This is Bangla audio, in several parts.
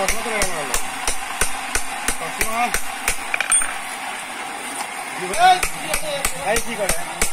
কি করে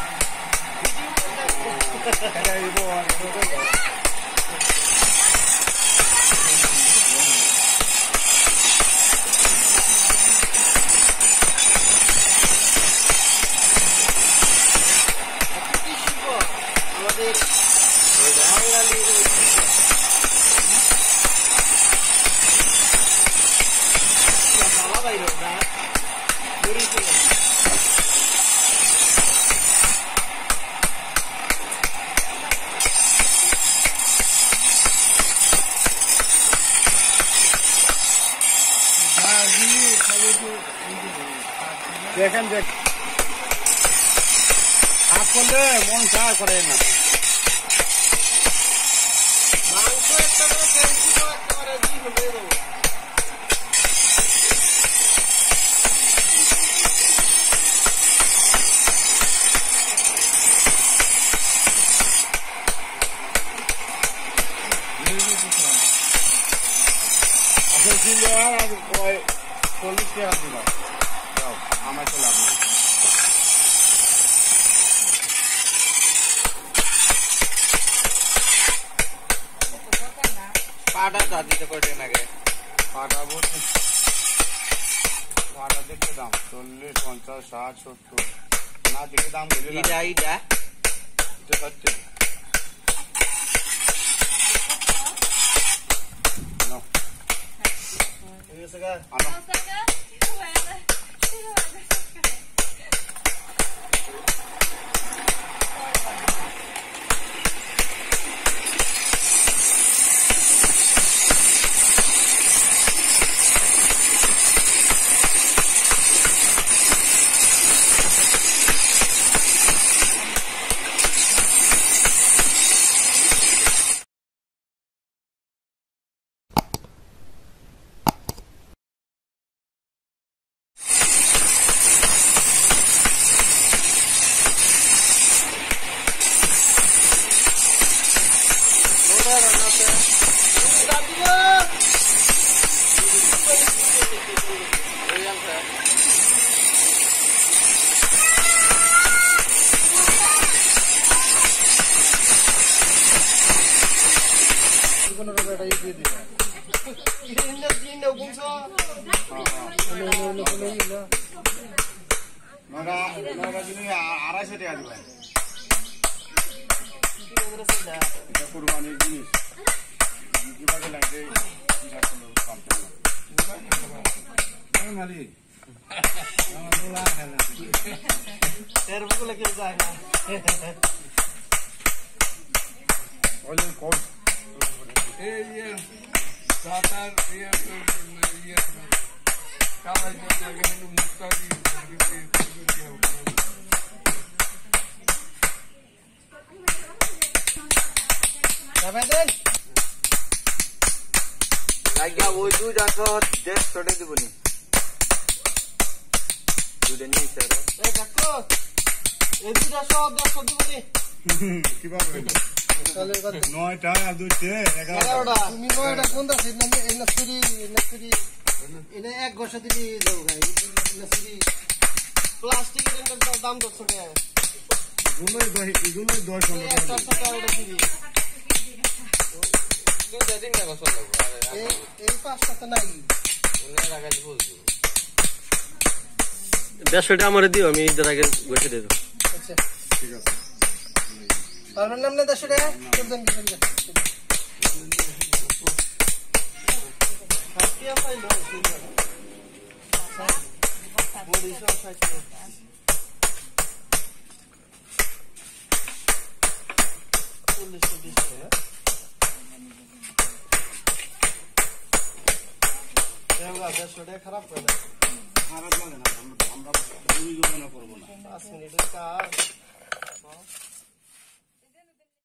দেখেন দেখ হাত করলে মন চা করে না মাংস একটা করে কেজি করে দি হবে আপনি দিলে আর কয় 40 টাকা দিল আমার তো লাভ নেই পাটা দিতে করে নাকি পাটা বলছি পাটা দেখতে দাম 40 50 60 70 না দেখে দাম বলে এটা সত্যি নো এই সগা আনো কুরবানির জিনিস কিভাবে লাগবে মালিক ওই দুইটা সব 150 টাকা দিবনি দুইটা নিয়ে স্যার এই কাকু এই দুইটা সব 150 দিবনি কিভাবে তাহলে কত 9টা আর দুইতে 11টা তুমি 9টা কোনটা সেট নামে এনসুরি এনে এক গোছা দিবি দাও ভাই এনসুরি প্লাস্টিকের দাম 100 টাকা গুলোই 10 টাকা ওটা দিবি এই পাঁচটা তো নাই 150 টাকা আমার দিও আমি ঈদের আগে বসে দেব আচ্ছা ঠিক আছে পারবেন না 150 টাকা কোনজন দিবেন হাতিয়া পাইলো বড়িশো খাইছে খারাপ করে না খারাপ লাগে না আমরা করবো না 5 মিনিটের কাজ